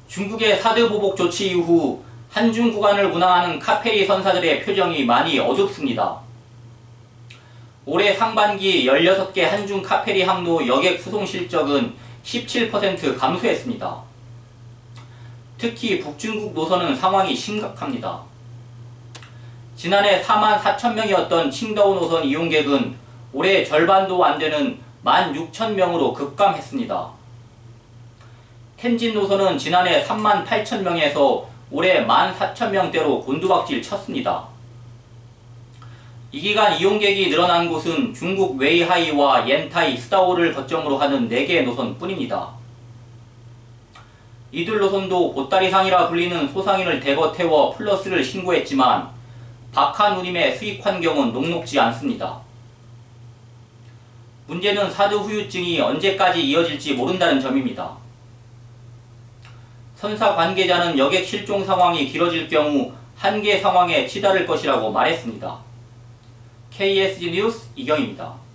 중국의 사드 보복 조치 이후 한중 구간을 운항하는 카페리 선사들의 표정이 많이 어둡습니다. 올해 상반기 16개 한중 카페리 항로 여객 수송 실적은 17% 감소했습니다. 특히 북중국 노선은 상황이 심각합니다. 지난해 44,000명이었던 칭다오 노선 이용객은 올해 절반도 안되는 16,000명으로 급감했습니다. 텐진 노선은 지난해 38,000명에서 올해 14,000명대로 곤두박질 쳤습니다. 이 기간 이용객이 늘어난 곳은 중국 웨이하이와 옌타이, 스다오를 거점으로 하는 4개 노선뿐입니다. 이들 노선도 보따리상이라 불리는 소상인을 대거 태워 플러스를 신고했지만 박하누림의 수익 환경은 녹록지 않습니다. 문제는 사드 후유증이 언제까지 이어질지 모른다는 점입니다. 선사 관계자는 여객 실종 상황이 길어질 경우 한계 상황에 치달을 것이라고 말했습니다. KSG 뉴스 이경입니다.